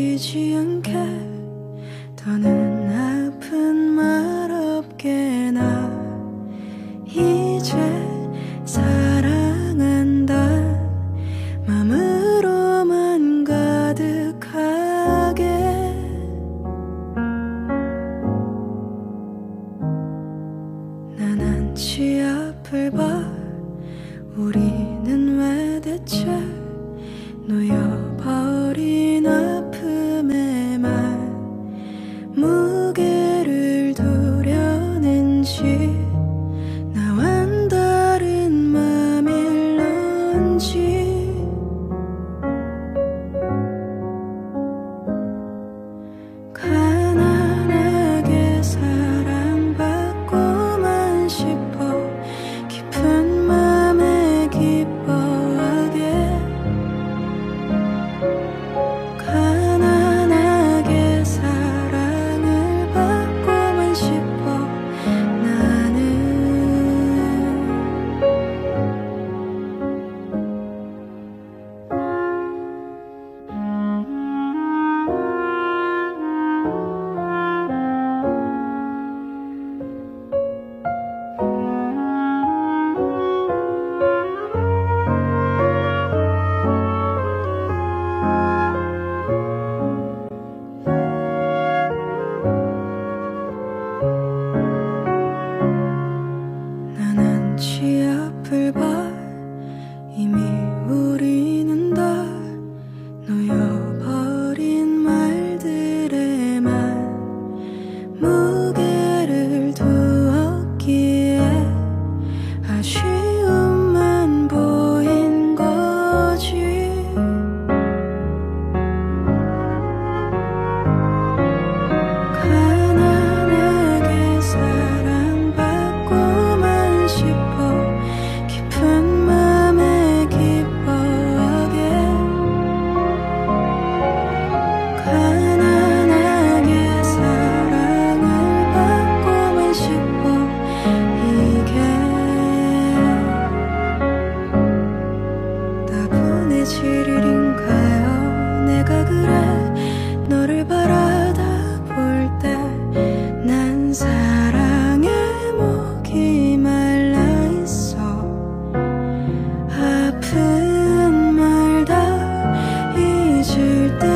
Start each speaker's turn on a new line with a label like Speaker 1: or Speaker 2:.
Speaker 1: 아끼지 않게 더는 아픈 말 없게 나 이제 사랑한다 맘으로만 가득하게 난 한치 앞을 봐 우리는 왜 대체 놓여버린 아픔에만 무게를 두려는지 나와는 다른 맘일런지 가난하게 사랑받고만 싶어 깊은 맘에 기뻐하게 가난하게 사랑을 받고만 싶어 나는 난 한치 앞을 봐 이미 우리는 다 놓여버린 말들에만 무게를 두었기에 아쉬움만 보인 거지 가난하게 사랑받고만 싶어 깊은 맘에 기뻐하게 가난하게 사랑을 받고만 싶어 이게 따분해질 일인가요 내가 그래 너를 바라다 볼 때 난 사랑에 목이 말라 있어 아픈 말 다 잊을 때